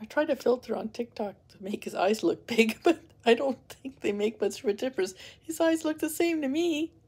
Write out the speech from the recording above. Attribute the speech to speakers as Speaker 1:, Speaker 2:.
Speaker 1: I tried a filter on TikTok to make his eyes look big, but I don't think they make much of a difference. His eyes look the same to me.